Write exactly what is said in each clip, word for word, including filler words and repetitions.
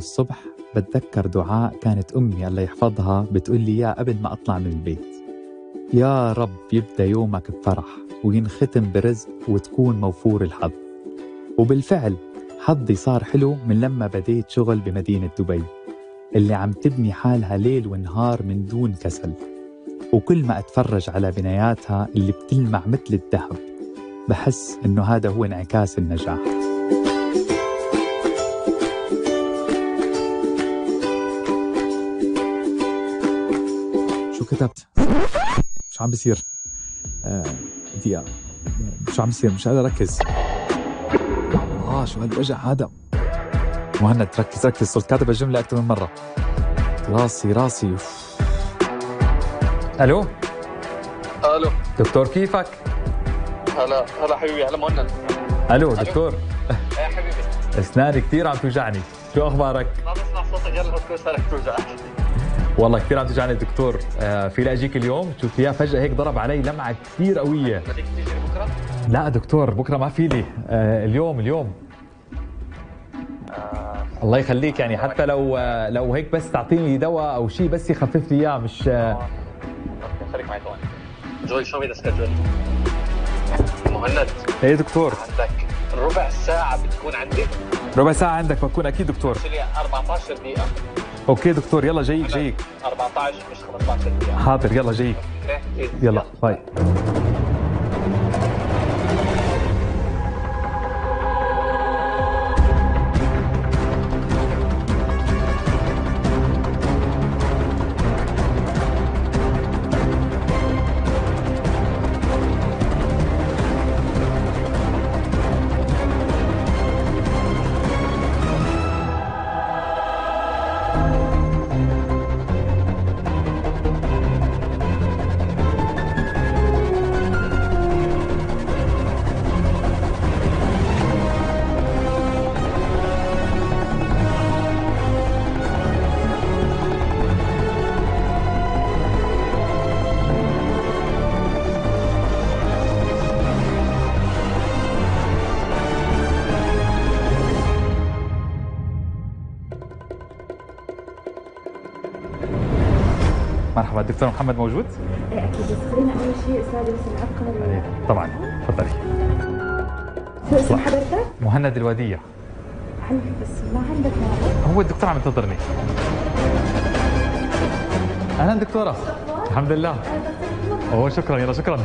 الصبح بتذكر دعاء كانت أمي الله يحفظها بتقول لي إياه قبل ما أطلع من البيت: يا رب يبدأ يومك بفرح وينختم برزق وتكون موفور الحظ. وبالفعل حظي صار حلو من لما بديت شغل بمدينة دبي اللي عم تبني حالها ليل ونهار من دون كسل. وكل ما أتفرج على بناياتها اللي بتلمع مثل الذهب بحس إنه هذا هو انعكاس النجاح. شو كتبت؟ شو عم بيصير؟ آه دقيقة، شو عم بيصير؟ مش قادر أركز. آه شو هالوجع هذا؟ مهند ركز ركز، صرت كاتب الجملة أكثر من مرة. راسي راسي أوف. ألو الو دكتور، كيفك؟ هلا هلا حبيبي، هلا مهند. الو دكتور. ايه يا حبيبي، اسناني كثير عم توجعني، شو اخبارك؟ ما بسمع صوتك، يلا بتكون صارت توجعك. والله كثير عم توجعني دكتور. آه في لاجيك اليوم؟ شوف يا فجأة هيك ضرب علي لمعة كثير قوية. بدك تيجي بكره؟ لا دكتور بكره ما في لي. آه اليوم اليوم آه. الله يخليك، يعني حتى لو آه لو هيك بس تعطيني دواء او شيء بس يخفف لي اياه. مش آه خليك معي ثواني. جوي شو بدي سكجول؟ مهند. ايه دكتور؟ عندك ربع ساعة بتكون عندي؟ ربع ساعة عندك بكون اكيد دكتور. لي أربعة عشر دقيقة. اوكي دكتور، يلا جايك جايك. أربعة عشر مش خمسة عشر دقيقة. حاضر يلا جايك. يلا باي. مرحبا، الدكتور محمد موجود؟ ايه اكيد، بس خلينا اول شيء استاذ بس العقل. ايه طبعا، تفضلي. شو اسم حضرتك؟ مهند الوادية. هل بس ما عندك موعد؟ هو الدكتور عم ينتظرني. اهلا دكتورة. الحمد لله. اوه شكرا، يلا شكرا.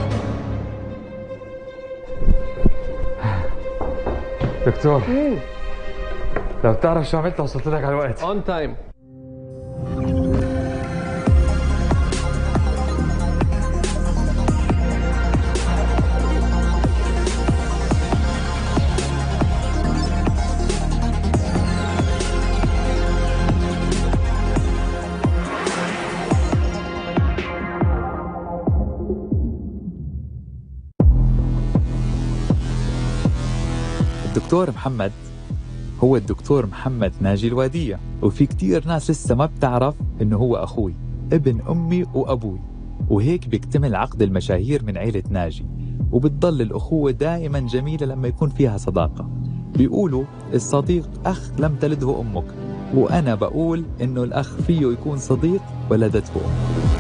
دكتور لو بتعرف شو عملت وصلت لك على الوقت. اون تايم. الدكتور محمد هو الدكتور محمد ناجي الوادية، وفي كتير ناس لسه ما بتعرف إنه هو أخوي ابن أمي وأبوي، وهيك بيكتمل عقد المشاهير من عيلة ناجي، وبتضل الأخوة دائما جميلة لما يكون فيها صداقة. بيقولوا الصديق أخ لم تلده أمك، وأنا بقول إنه الأخ فيه يكون صديق ولدته أمه.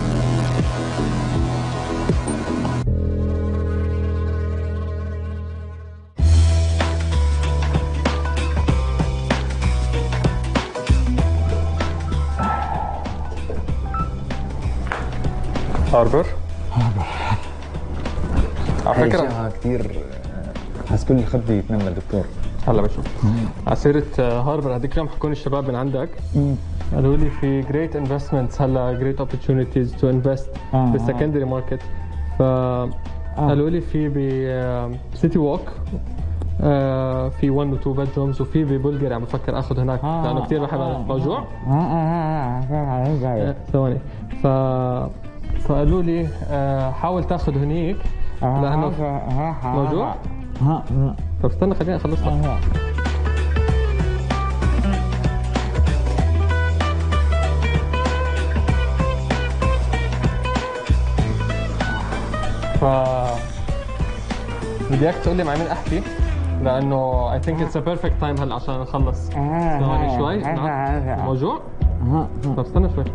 هاربر هاربر على فكرة كثير حس كل خد يتمنى الدكتور. هلا بشوف على سيرة هاربر، هذيك اليوم حكوني الشباب من عندك قالوا لي في جريت انفستمنتس هلا، جريت اوبورتونيتيز تو انفست بالسكندري ماركت. فقالوا لي في بسيتي ووك في واحد و اثنين بيدرومز، وفي ببلغاريا عم بفكر اخذ هناك لانه كثير بحب الموضوع. ثواني. ف فقالوا لي حاول تاخذ هنيك لانه موضوع. طب استنى خليني اخلص لك. ف بدي اياك تقول لي مع مين احكي لانه اي ثينك اتس ا بيرفكت تايم هلا عشان نخلص. ثواني شوي. نعم. موجوع؟ طب استنى شوي.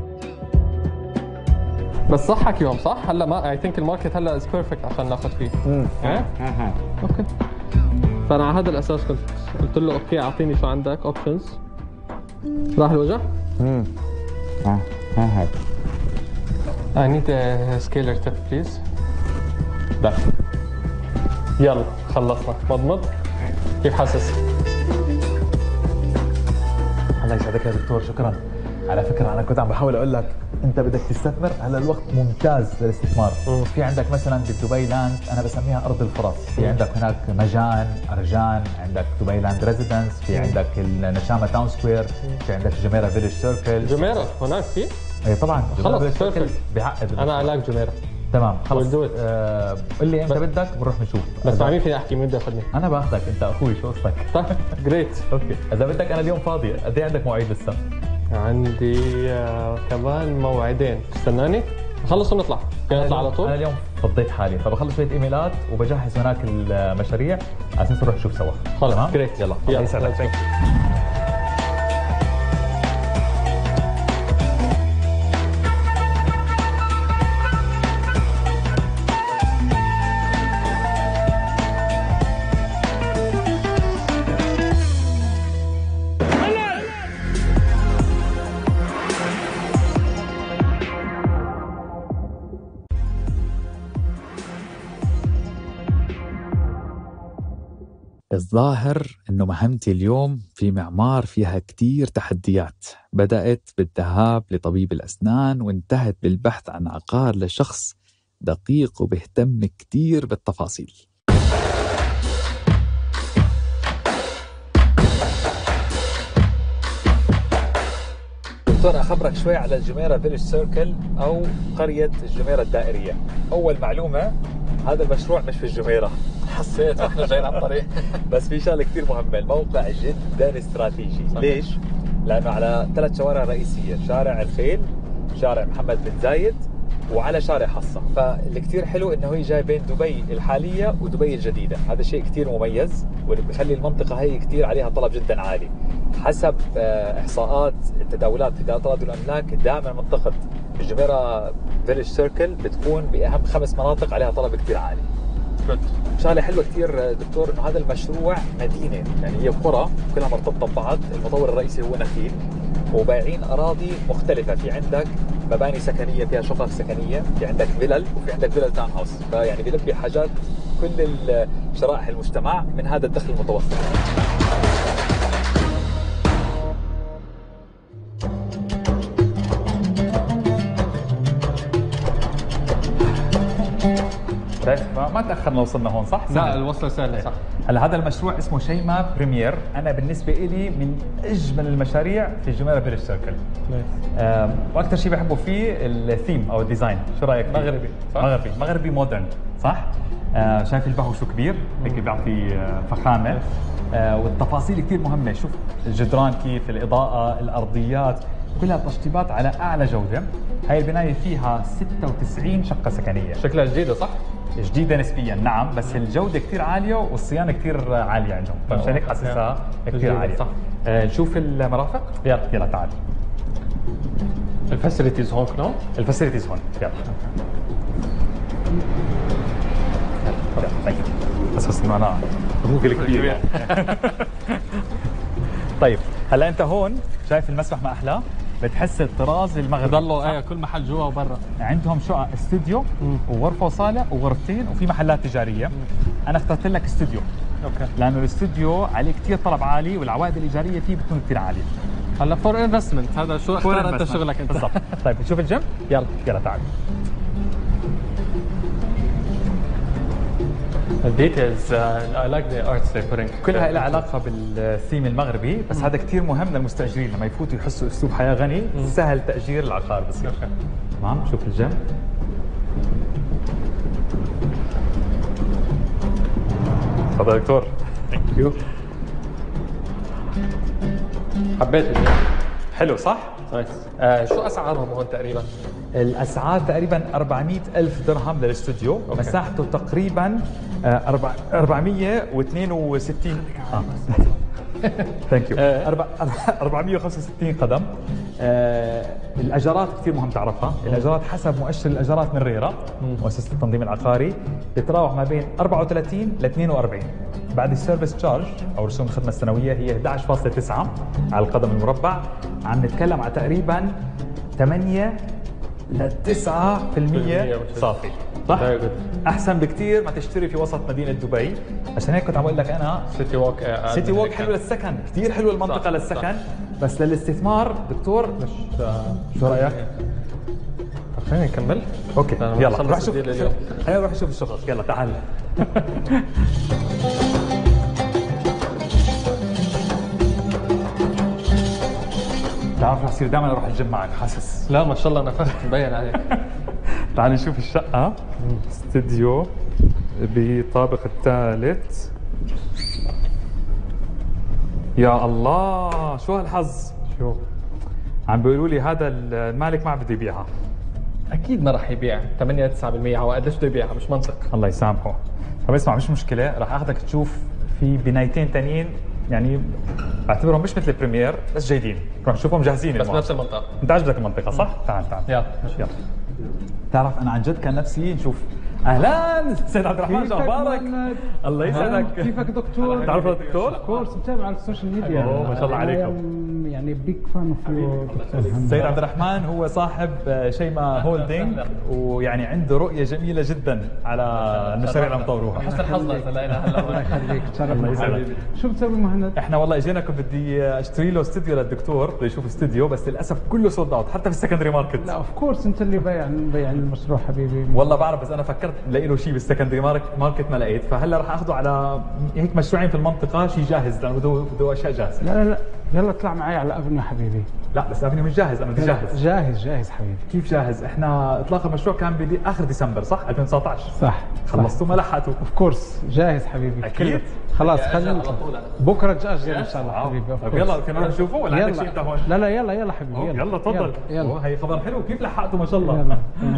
بس صحك يوم صح؟ هلا ما اي ثينك الماركت هلا از بيرفكت عشان ناخذ فيه. ايه؟ اوكي. فانا على هذا الاساس كنت قلت له اوكي اعطيني شو عندك اوبشنز. راح الوجع؟ امم ها ها I need a scaler tip please. لا. يلا خلصنا. مضمض. كيف حاسس؟ الله يسعدك يا دكتور، شكرا. على فكرة أنا كنت عم بحاول أقول لك أنت بدك تستثمر، هلا الوقت ممتاز للاستثمار. مم. في عندك مثلا بدبي لاند أنا بسميها أرض الفرص، في عندك هناك مجان، أرجان، عندك دبي لاند ريزيدنس، في عندك النشامة تاون سكوير، في عندك جميرة فيليج سيركل. جميرة هناك في؟ إيه طبعا. خلص سيركل بعقد. أنا علاج جميرة. تمام خلص. آه قل لي امتى بدك بنروح نشوف. بس مع مين فيني احكي؟ مين بده ياخذني؟ انا باخذك، انت اخوي شو قصتك؟ طيب جريت. اوكي اذا بدك انا اليوم فاضي، قد ايه عندك مواعيد لسه؟ عندي آه كمان موعدين، استناني نخلص ونطلع. فينا نطلع على طول؟ انا اليوم فضيت حالي فبخلص شويه ايميلات وبجهز هناك المشاريع على اساس نروح نشوف سوا. خلص جريت. يلا يلا يسعدك. الظاهر إنه مهمتي اليوم في معمار فيها كتير تحديات، بدأت بالذهاب لطبيب الأسنان وانتهت بالبحث عن عقار لشخص دقيق وبيهتم كتير بالتفاصيل. دكتور أخبرك شوي على الجميرة فيليج سيركل أو قرية الجميرة الدائرية. أول معلومة، هذا المشروع مش في الجميرة، حسيت واحنا جايين على الطريق. بس في شغله كثير مهمه، الموقع جدا استراتيجي. صحيح. ليش؟ لانه على ثلاث شوارع رئيسيه، شارع الخيل، شارع محمد بن زايد، وعلى شارع حصه. فاللي كثير حلو انه هي جاي بين دبي الحاليه ودبي الجديده، هذا شيء كثير مميز واللي بيخلي المنطقه هي كثير عليها طلب جدا عالي. حسب احصاءات التداولات في دار تبادل الاملاك، دائما منطقه الجميرة فيليج سيركل بتكون باهم خمس مناطق عليها طلب كثير عالي. شغله حلوه كثير دكتور انه هذا المشروع مدينه، يعني هي قرى كلها مرتبطه ببعض، المطور الرئيسي هو نخيل وبايعين اراضي مختلفه، في عندك مباني سكنيه فيها شقق سكنيه، في عندك فيلل وفي عندك فيلل تاون هاوس، فيعني بيلبي حاجات كل شرائح المجتمع من هذا الدخل المتوسط. ما تاخرنا وصلنا هون صح؟ لا الوصله سهله صح. هلا هذا المشروع اسمه شيما بريمير، انا بالنسبه لي من اجمل المشاريع في الجميرة فيليج سيركل. واكثر شيء بحبه فيه الثيم او الديزاين، شو رايك؟ مغربي صح؟ مغربي مغربي مودرن صح؟ آه شايف البهو شو كبير هيك بيعطي آه فخامه. آه والتفاصيل كثير مهمه، شوف الجدران كيف، الاضاءه، الارضيات، كلها تشطيبات على اعلى جوده. هاي البنايه فيها ستة وتسعين شقه سكنيه. شكلها جديده صح؟ جديده نسبيا نعم، بس الجوده كثير عاليه والصيانه كثير عاليه عندهم، فمشان هيك حاسسها كثير عاليه صح. آه نشوف المرافق. يلا يلا تعال. الفاسيلتيز هون كلهم؟ الفاسيلتيز هون يلا. طيب بس انه انا جوجل كبير. طيب هلا انت هون شايف المسبح ما احلاه؟ بتحس الطراز المغربي. بضلوا ايه كل محل جوا وبرا. عندهم شقق استوديو وغرفه وصاله وغرفتين وفي محلات تجاريه. مم. انا اخترت لك استوديو. اوكي. لانه الاستوديو عليه كثير طلب عالي والعوائد الايجاريه فيه بتكون كثير عاليه. هلا فور انفستمنت، هذا شو اختار انت شغلك انت. بالضبط. طيب نشوف الجيم؟ يلا يلا تعال. الديتيلز اي لايك ذا ارتس ذي بوتينج، كلها لها علاقه بالثيم المغربي، بس مم. هذا كثير مهم للمستاجرين لما يفوتوا يحسوا اسلوب حياه غني. مم. سهل تاجير العقار بصير. تمام. شوف الجيم. تفضل دكتور. ثانك يو. حبيت الجيم. حلو صح؟ نايس. آه شو اسعارهم هون تقريبا؟ الاسعار تقريبا أربعمئة ألف درهم للاستوديو، أوكي. مساحته تقريبا آه، أربع- أربعمئة واثنين وستين اه ثانك يو أربعمئة وخمسة وستين قدم. آه، الاجارات كثير مهم تعرفها، الاجارات حسب مؤشر الاجارات من ريرا مؤسسه التنظيم العقاري بتتراوح ما بين أربعة وثلاثين ل اثنين وأربعين. بعد السيرفيس تشارج او رسوم الخدمه السنويه هي أحد عشر فاصلة تسعة على القدم المربع، عم نتكلم على تقريبا ثمانية ل تسعة بالمئة صافي. صح؟ Very good. احسن بكثير ما تشتري في وسط مدينه دبي، عشان هيك كنت عم اقول لك انا سيتي ووك آه سيتي ووك حلو للسكن، كثير حلو المنطقه صح، للسكن، بس للاستثمار دكتور مش آه، شو رايك؟ طب خلينا نكمل. اوكي أنا يلا بخلص روح شوف الديل اليوم. خلينا نروح نشوف الشغل، يلا تعال. تعرف رح يصير دائما اروح الجيم معك حاسس. لا ما شاء الله نفخت مبين عليك. تعال نشوف الشقة. استديو بالطابق الثالث. يا الله شو هالحظ. شو؟ عم بيقولوا لي هذا المالك ما بده يبيعها. اكيد ما راح يبيع ثمانية تسعة بالمئة، هو قديش بده يبيعها؟ مش منطق. الله يسامحه. طب اسمع مش مشكلة، راح اخذك تشوف في بنايتين تانيين يعني بعتبرهم مش مثل البريمير بس جيدين، راح نشوفهم جاهزين. بس الموضوع. نفس المنطقة. انت عجبك المنطقة صح؟ تعال تعال يلا يلا. تعرف انا عن جد كان نفسي نشوف. اهلا سيد عبد الرحمن، شو اخبارك؟ الله يسعدك. كيفك دكتور؟ تعرف الدكتور؟ كورس متابع على السوشيال ميديا. أوه، ما شاء الله عليكم. I am يعني بيج فان اوف يو دكتور محمد. سيد عبد الرحمن هو صاحب شيماء هولدينج، ويعني عنده رؤية جميلة جدا على المشاريع اللي عم طوروها. حسن حظنا اذا لقينا هلا. الله يخليك، الله تشرفنا يسعدك. حبيبي. شو بتسوي مهند؟ احنا والله اجينا كنت بدي اشتري له استوديو للدكتور، بده يشوف استوديو بس للاسف كله سولد اوت حتى في السكندري ماركت. لا اوف كورس انت اللي بايع بايع المشروع حبيبي. والله بعرف بس انا فكرت لاقي له شيء بالسكندري ماركت ما لقيت، فهلا راح اخذه على هيك مشروعين في المنطقه شيء جاهز لانه بده بده اشياء جاهزه. لا لا لا يلا اطلع معي على افنيو حبيبي. لا بس ابني مش جاهز، انا بدي جاهز. جاهز جاهز حبيبي. كيف جاهز؟ احنا اطلاق المشروع كان بدي اخر ديسمبر صح؟ ألفين وتسعة عشر صح خلصتوا ما لحقتوا؟ اوف كورس جاهز حبيبي. أكيد. كله. خلاص يا خلينا أجل نطلع. على طول. بكره تاجل ان شاء الله حبيبي. طيب يلا فينا نروح نشوفه ولا عندك شيء انت هون؟ لا لا يلا يلا حبيبي أوه، يلا يلا تفضل. يلا, يلا. أوه، هي خبر حلو، كيف لحقتوا ما شاء الله. يلا.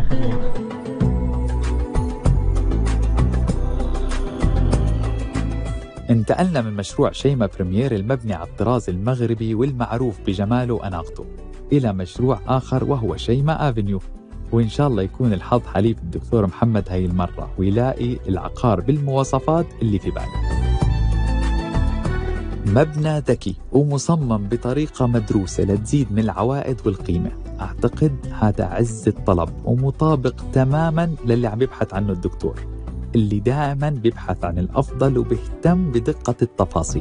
انتقلنا من مشروع شيماء بريمير المبني على الطراز المغربي والمعروف بجماله وأناقته إلى مشروع آخر وهو شيماء أفنيو، وإن شاء الله يكون الحظ حليف الدكتور محمد هاي المرة ويلاقي العقار بالمواصفات اللي في باله. مبنى ذكي ومصمم بطريقة مدروسة لتزيد من العوائد والقيمة. أعتقد هذا عز الطلب ومطابق تماماً للي عم يبحث عنه الدكتور اللي دائما بيبحث عن الأفضل وبيهتم بدقة التفاصيل.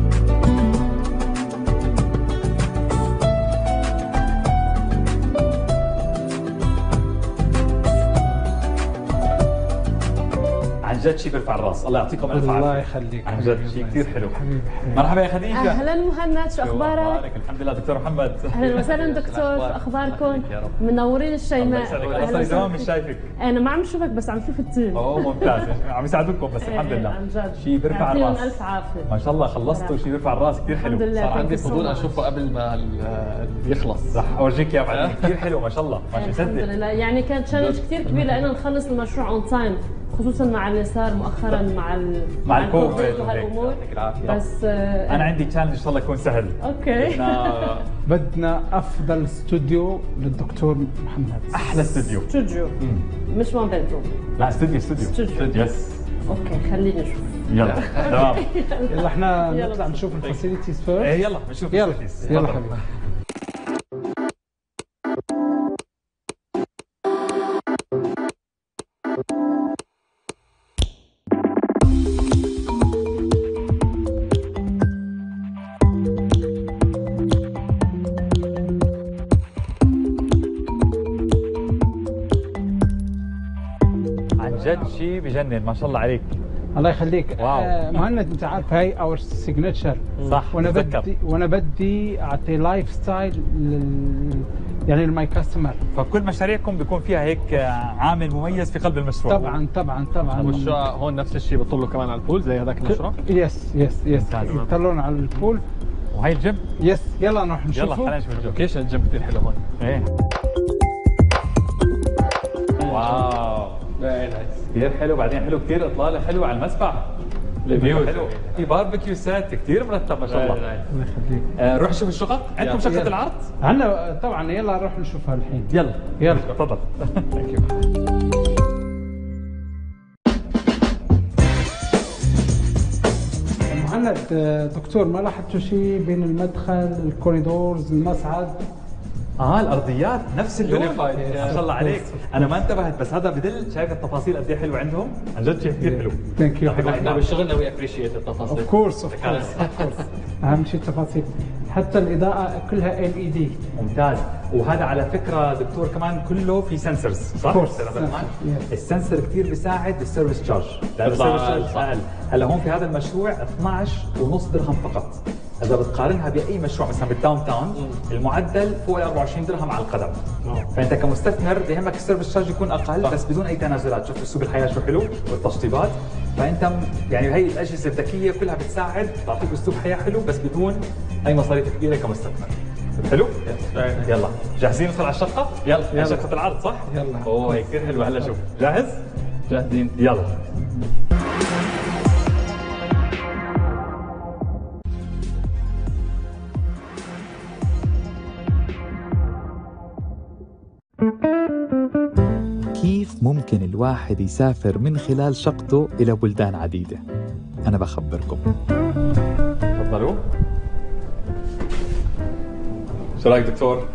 عن جد شيء بيرفع الراس، الله يعطيكم الف عافيه. الله يخليك عن جد شيء كثير حلو. حبيبي حبيبي. مرحبا يا خديجه. اهلا مهند، شو اخبارك؟ الحمد لله دكتور محمد. اهلا وسهلا دكتور، شو اخباركم؟ منورين الشيماء. الله صار لي زمان مش شايفك. انا ما عم شوفك بس عم شوف التيم. اوه ممتاز، عم يساعدوكم بس الحمد إيه، لله. عن جد شيء بيرفع يعطيهم الراس. الف عافيه. ما شاء الله خلصتوا شيء بيرفع الراس كثير حلو. الحمد لله. صار عندي Thank you so فضول much. اشوفه قبل ما ال- يخلص. رح اورجيك اياه بعدين. كثير حلو ما شاء الله، ما الحمد صدق. لله، يعني كان تشالنج كثير كبير لنا نخلص المشروع اون تايم، خصوصا مع اللي صار مؤخرا مع ال مع الكوفيد وهالامور. يعطيك العافيه. بس آه، انا عندي تشالنج ان شاء الله يكون سهل. اوكي. بدنا بدنا افضل استوديو للدكتور محمد. احلى استوديو. استوديو مش وان بيدروم. لا استوديو استوديو. استوديو. يس. اوكي خليني اشوف. يلا تمام. يلا احنا يلا. نطلع نشوف الفاسيلتيز ايه فيرست. يلا بنشوف يلا facilities. يلا تفضل. حبيبي. عن جد شيء بجنن ما شاء الله عليك. الله يخليك. واو. آه مهند انت عارف هاي اور سيجنتشر. صح وانا بتذكر. بدي وانا بدي اعطي لايف ستايل لل يعني للماي كاستمر. فكل مشاريعكم بيكون فيها هيك عامل مميز في قلب المشروع. طبعا طبعا طبعا. والشقق هون نفس الشيء بيطلوا كمان على البول زي هذاك المشروع. يس يس يس ممتاز. يطلعون على البول وهي الجيم. يس يلا نروح نشوفه. يلا خلينا نشوف الجيم. لوكيشن الجيم كثير حلو هون. ايه واو فيري نايس. كثير حلو. بعدين حلو كثير اطلاله حلوه على المسبح. الفيو حلو. في باربيكيو سات كثير مرتب ما شاء الله. الله يخليك. آه نروح نشوف الشقق. عندكم شقه يلا. العرض؟ عندنا طبعا. يلا نروح نشوفها الحين. يلا يلا تفضل. ثانك يو. مهند دكتور ما لاحظتوا شيء بين المدخل الكوريدورز المصعد؟ اه الارضيات نفس اللون. Unified. ما شاء الله عليك. انا ما انتبهت بس هذا بدل. شايف التفاصيل قد ايه حلوه عندهم؟ عن جد شيء كثير حلو. ثانك يو. احنا بشغلنا وي ابريشيت التفاصيل. اوف كورس اوف كورس اوف كورس. اهم شيء التفاصيل. حتى الاضاءه كلها ال اي دي. ممتاز. وهذا على فكره دكتور كمان كله في سنسرز صح؟ Of course. أستاذ عبد الرحمن؟ Yes. السنسر كثير بيساعد بالسيرفيس تشارج. لأنه بيطلع السيرفيس أقل، تشارج صح. اقل. هلا هون في هذا المشروع اثنعش ونص درهم فقط. اذا بتقارنها باي مشروع مثلا بالداون تاون المعدل فوق ال أربعة وعشرين درهم على القدم. فانت كمستثمر بيهمك السيرفيس تشارج يكون اقل بس بدون اي تنازلات. شوف اسلوب الحياه شو حلو والتشطيبات. فانت م- يعني هي الاجهزه الذكيه كلها بتساعد تعطيك اسلوب حياه حلو بس بدون اي مصاريف كبيره كمستثمر. حلو؟ يلا جاهزين ندخل على الشقه؟ يلا يلا شقه العرض صح؟ يلا. اوه هي كثير حلوه. هلا شوف جاهز؟ جاهزين يلا. كيف ممكن الواحد يسافر من خلال شقته إلى بلدان عديدة؟ أنا بخبركم. تفضلوا. شو رايك دكتور؟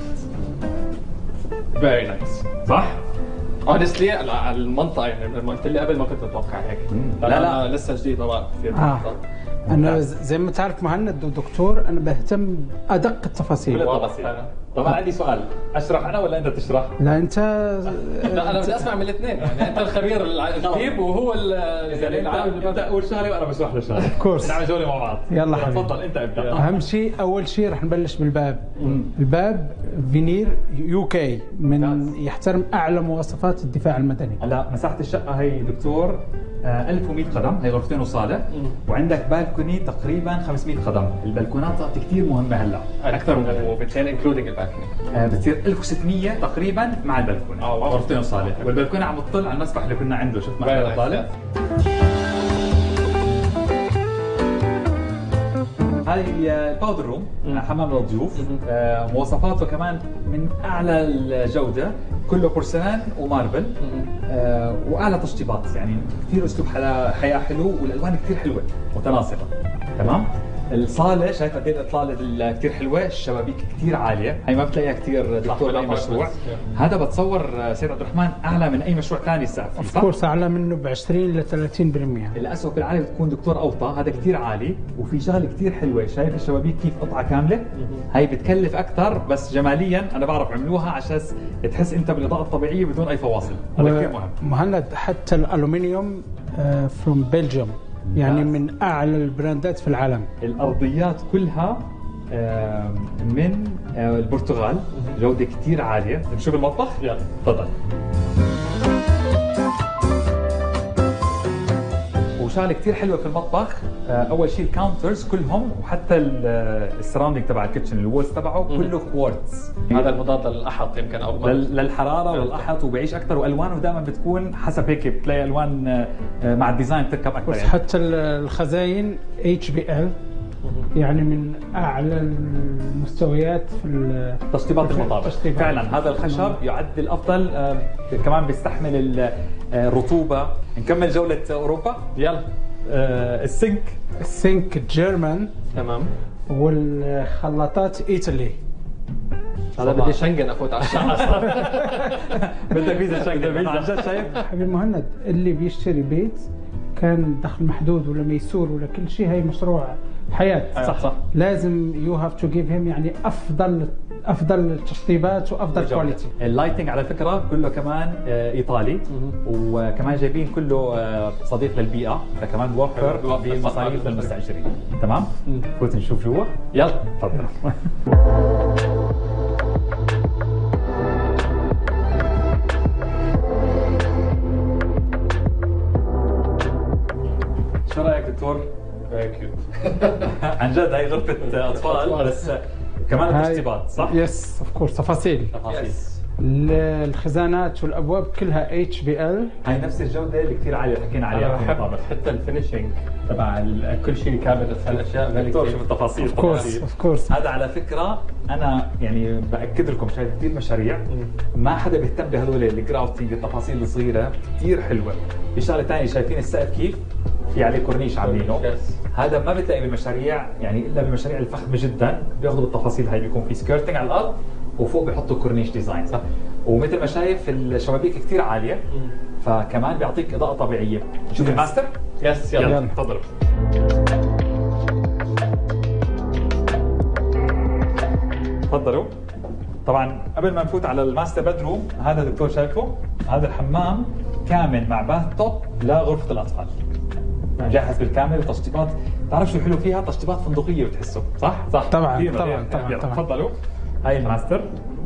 فيري نايس. صح؟ اونستلي على المنطقه يعني لما قلت لي قبل ما كنت متوقع هيك. لا، لا. أنا لسه جديد ما بعرف كثير. آه. انا زي ما تعرف مهند دكتور انا بهتم ادق التفاصيل. التفاصيل. طبعا عندي سؤال، اشرح انا ولا انت تشرح؟ لا انت لا انا بدي اسمع من الاثنين يعني انت الخبير الكتيب وهو يعني العالم انت اول شغله وانا بشرح له شغله. Of course. نعمل جوله مع بعض. يلا حبيبي. تفضل انت ابدا. اهم شيء اول شيء رح نبلش بالباب. الباب فينير يو كي من ممتاز. يحترم اعلى مواصفات الدفاع المدني. هلا مساحه الشقه هي دكتور آه، ألف ومئة قدم. هي غرفتين وصاله. وعندك بالكوني تقريبا خمسمئة قدم. البلكونات تعطي كثير مهمه هلا اكثر من قبل. وبالتالي انكلودينج البالكوني. آه، بتصير ألف وستمئة تقريبا مع البلكونه. آه، واو. غرفتين وصاله. والبلكونه عم تطل على المسبح اللي كنا عنده. شفت معنا Very nice. الاطلاله؟ هاي الباودر روم حمام للضيوف. آه، مواصفاته كمان من اعلى الجوده. كله بورسلان وماربل. آه، واعلى تشطيبات يعني كثير اسلوب حلا- حياه حلو والالوان كثير حلوه متناسقه. تمام. الصاله شايف قد ايه الاطلاله كثير حلوه. الشبابيك كثير عاليه. هي ما بتلاقيها كثير دكتور باي مشروع. هذا بتصور آه، سيد عبد الرحمن اعلى من اي مشروع ثاني السقف اوف صح؟ كورس اعلى منه ب عشرين ل ثلاثين بالمئة. الاسوق العالي بتكون دكتور اوطى. هذا كثير عالي وفي شغله كثير حلوه. شايف الشبابيك كيف قطعه كامله؟ هي بتكلف اكثر بس جماليا انا بعرف عملوها عشان تحس انت بالاضاءه الطبيعيه بدون اي فواصل. هذا كثير مهم. مهند حتى الالومنيوم فروم بلجيوم يعني من اعلى البراندات في العالم. الارضيات كلها آه، من آه، البرتغال. جوده كثير عاليه. نشوف المطبخ؟ يلا تفضل. وشغله كثير حلوه في المطبخ آه، اول شيء الكاونترز كلهم وحتى السراوندينج تبع الكيتشن الوولز تبعه كله كوارتز. هذا المضاد للاحط يمكن او لل- للحراره وللاحط وبيعيش اكثر والوانه دائما بتكون حسب هيك بتلاقي الوان آه، مع الديزاين بتركب اكثر بس يعني. حتى الخزاين اتش بي ال يعني من اعلى المستويات في ال- تشطيبات المطابخ تشطيبات. فعلا هذا الخشب يعد الافضل. آه، كمان بيستحمل ال- آه، الرطوبه. نكمل جوله اوروبا. يلا. آه، السنك السينك جيرمان تمام. والخلاطات ايطالي. هذا بدي شنغن افوت على الشقه. بدك فيزا شنغن عن جد شايف؟ حبيبي مهند اللي بيشتري بيت كان دخل محدود ولا ميسور ولا كل شيء هي مشروع حياه. صح صح. لازم يو هاف تو جيف هيم يعني افضل افضل التشطيبات وافضل كواليتي. اللايتنج على فكره كله كمان آه، ايطالي. وكمان جايبين كله آه، صديق للبيئه فكمان بوفر بوفر بمصاريف صح. للمستاجرين. تمام؟ فوت نشوف جوا. يلا. تفضل. شو رايك دكتور؟ فيري كيوت. عن جد هاي غرفه اطفال بس كمان هاي- تشطيبات صح؟ يس اوف كورس، تفاصيل. تفاصيل. ال- الخزانات والابواب كلها اتش بي ال. هاي نفس الجوده اللي كثير عاليه اللي حكينا عليها انا في بحب المطابخ. حتى الفينشينج تبع ال- كل شيء كابينتس هالاشياء غالي دكتور كثير. شوف التفاصيل اوف كورس التفاصيل. اوف كورس. هذا على فكره انا يعني باكد لكم شايف كثير مشاريع ما حدا بيهتم بهذول الجراوتنج التفاصيل الصغيره كثير حلوه. في شغله ثانيه شايفين السقف كيف؟ في عليه كورنيش عاملينه. يس. هذا ما بتلاقي بالمشاريع يعني الا بالمشاريع الفخمه جدا بياخذوا بالتفاصيل هاي بيكون في سكيرتنج على الارض وفوق بيحطوا كورنيش ديزاين صح. ومثل ما شايف الشبابيك كثير عاليه فكمان بيعطيك اضاءه طبيعيه. نشوف الماستر؟ يس يلا, يلا. تفضلوا. تفضلوا. طبعا قبل ما نفوت على الماستر بدروم هذا دكتور شايفه هذا الحمام كامل مع باث توب لغرفه الاطفال مجهز بالكامل وتشطيبات. تعرف شو حلو فيها؟ تشطيبات فندقيه بتحسه صح؟ صح طبعاً، كثير طبعاً، مليان. طبعاً، يلا، طبعاً. تفضلوا. هاي الماستر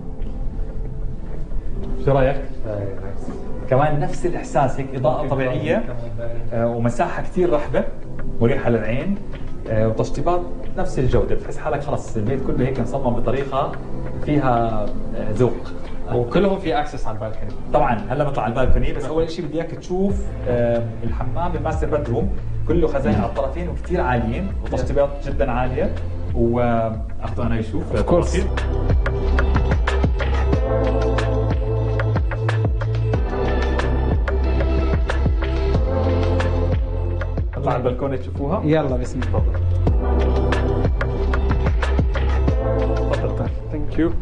شو رايك؟ كمان نفس الاحساس هيك اضاءه طبيعيه آه، ومساحه كثير رحبه مريحه للعين آه، وتشطيبات نفس الجوده. بتحس حالك خلص البيت كله هيك مصمم بطريقه فيها آه، ذوق. وكلهم في اكسس على البالكوني. طبعا هلا بطلع على البالكوني بس اول شيء بدي اياك تشوف آه، الحمام بالماستر بدروم كله خزائن على الطرفين وكثير عاليين وتشطيبات جدا عاليه. واخذوا انا يشوف Of course. تفاصيل. نطلع على البلكونه تشوفوها. يلا بسم الله. تفضل. ثانك يو.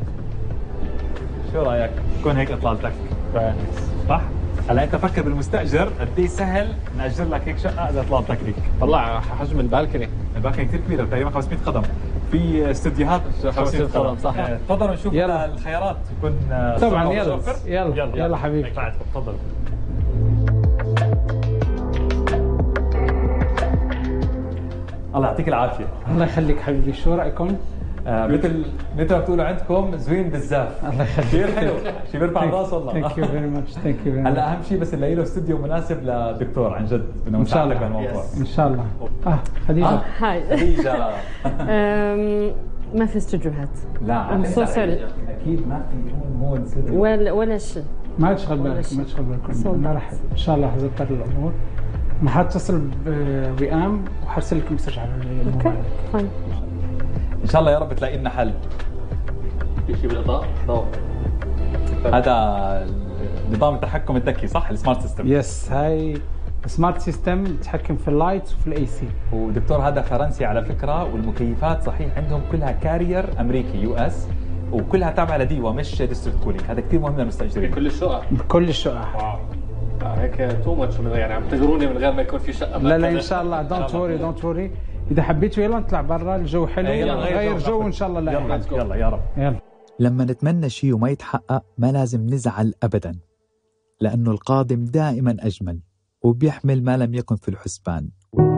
شو رايك؟ تكون هيك اطلالتك صح؟ هلا انت فكر بالمستاجر قد ايه سهل ناجر لك هيك شقه اذا اطلالتك هيك. طلع حجم البالكوني. الباكينه كثير كبيره تقريبا خمسمية قدم. في استديوهات خمسمية قدم، صح. آه، تفضلوا نشوف يلا. الخيارات يكون آه، طبعاً، صعب يلا. ومتوفر. يلا. يلا حبيبي. هيك معكم. تفضلوا. الله يعطيك العافيه. الله يخليك حبيبي، شو رايكم؟ آه، مثل مثل ما بتقولوا عندكم زوين بالزاف. الله يخليك. كثير حلو شي بيرفع الراس والله. ثانك يو فيري ماتش، ثانك يو فيري ماتش. هلا اهم شيء بس نلاقي له استوديو مناسب للدكتور عن جد بدنا ان شاء نساعدك الله بهالموضوع. ان شاء الله. اه خديجه. آه. هاي خديجه أم، ما في استوديوهات لا I'm so sorry. اكيد ما في هون هون استوديو. ولا ولا شيء. ما تشغل بالك، شيء. ما تشغل بالك، صوت. انا راح ان شاء الله حظبط الامور. انا حاتصل بوئام وحرسل لك مسج على اوكي الموبايل. فاين. ان شاء الله يا رب تلاقي لنا حل. في شيء بالاضاءه؟ ضوء. هذا نظام التحكم الذكي صح؟ السمارت سيستم. يس، هاي سمارت سيستم تتحكم في اللايت وفي الاي سي. ودكتور هذا فرنسي على فكره والمكيفات صحيح عندهم كلها كارير امريكي يو اس وكلها تابعه لديوا مش ديستريكت كولينج. هذا كثير مهم للمستاجرين. كل الشقق. بكل الشقق. واو. آه، هيك تو ماتش من غير يعني عم تغروني من غير ما يكون في شقه. لا لا مركزة. ان شاء الله، دونت وري دونت وري. اذا حبيتوا يلا نطلع برا، الجو حلو، يلا غير جو وان شاء الله لا يلا يحرجكم. يلا يا رب. يلا. لما نتمنى شيء وما يتحقق ما لازم نزعل أبدا، لأنه القادم دائما أجمل وبيحمل ما لم يكن في الحسبان.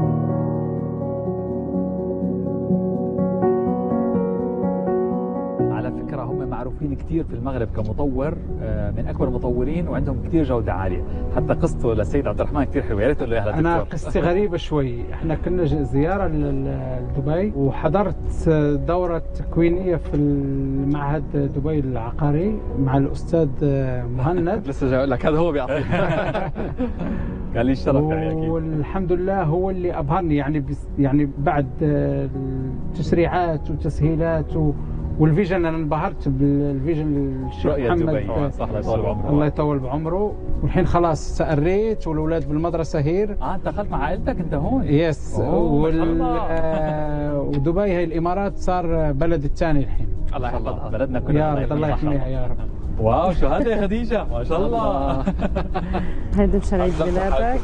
على فكرة هم معروفين كتير في المغرب كمطور، من أكبر المطورين وعندهم كتير جودة عالية. حتى قصته للسيد عبد الرحمن كتير حلوة، يا ريت تقول له إياها انا للدكتور. قصتي غريبه شوي. احنا كنا ج- زياره ل- لدبي وحضرت دوره تكوينيه في المعهد دبي العقاري مع الاستاذ مهند. لسه جاي اقول لك هذا هو بيعطيك. قال لي الشرف يعني أكيد. والحمد لله هو اللي ابهرني يعني بس يعني بعد التسريعات وتسهيلات و والفيجن. انا انبهرت بالفيجن الشيخ رؤية محمد. دبي صح الله يطول بعمره. الله يطول بعمره. والحين خلاص سأريت والاولاد بالمدرسه هير. اه انت دخلت مع عائلتك انت هون؟ يس. أوه، ما شاء وال... الله. آه ودبي هي الامارات صار بلد الثاني الحين. الله يحفظها بلدنا كلنا. يا رب الله يحميها يا رب. واو شو هذا يا خديجة ما شاء الله. هيدي مشان عيد ميلادك.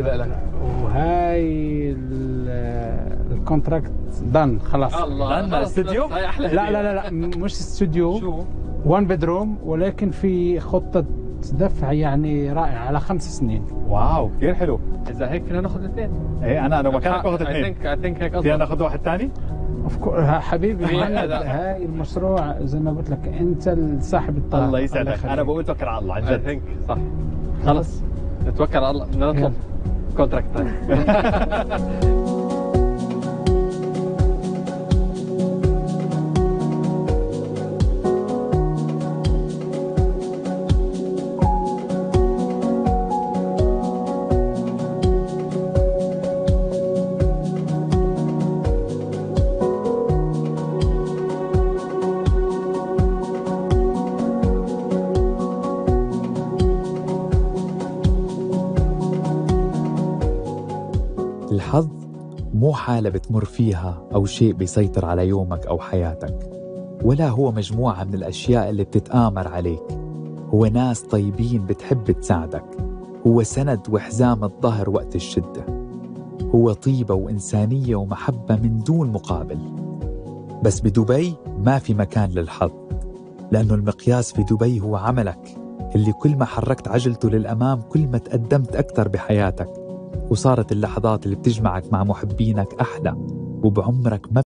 وهاي ال- الكونتراكت دن خلاص. الله لأن الاستديو؟ هاي احلى لا لا لا لا مش استوديو. شو؟ وان بدروم ولكن في خطة دفع يعني رائعة على خمس سنين. واو كثير حلو. اذا هيك فينا ناخذ الاثنين. ايه انا لو مكانك باخذ اي اثنين. ثينك اي ثينك هيك فينا افضل. ناخذ واحد ثاني؟ حبيبي في- مهند، لا. هاي المشروع زي ما قلت لك انت صاحب الطاقة. الله يسعدك. يخليك. انا بقول توكل على الله عن اي جد. ثينك صح. خلص نتوكل على الله بدنا نطلب كونتراكت ثاني. مو حالة بتمر فيها أو شيء بيسيطر على يومك أو حياتك، ولا هو مجموعة من الأشياء اللي بتتآمر عليك. هو ناس طيبين بتحب تساعدك، هو سند وحزام الظهر وقت الشدة، هو طيبة وإنسانية ومحبة من دون مقابل. بس بدبي ما في مكان للحظ، لأنه المقياس في دبي هو عملك، اللي كل ما حركت عجلته للأمام كل ما تقدمت أكثر بحياتك، وصارت اللحظات اللي بتجمعك مع محبينك أحلى، وبعمرك ما